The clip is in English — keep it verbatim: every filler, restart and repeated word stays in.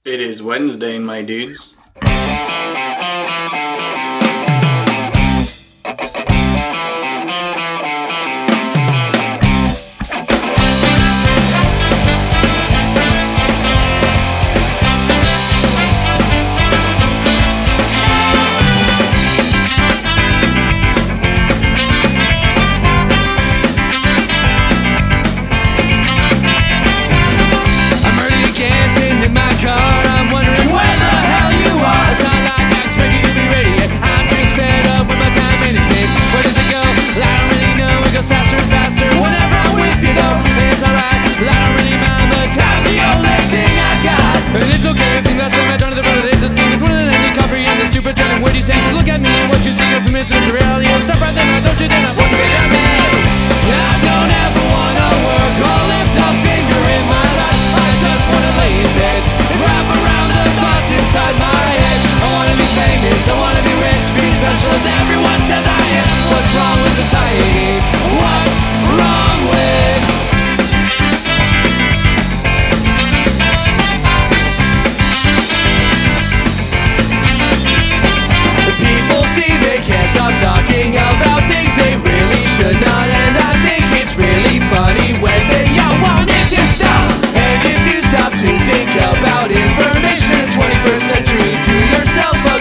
It is Wednesday, my dudes. Look at me and what you see of me to the reality of stuff right then. Don't you dare not point the finger at me. I don't ever wanna work or lift a finger in my life. I just wanna lay in bed and wrap around the thoughts inside my head. I wanna be famous, I wanna be rich, be special as everyone says I am. What's wrong with society? What's wrong with stop talking about things they really should not, and I think it's really funny when they all want it to stop. And if you stop to think about information in the twenty-first century, to yourself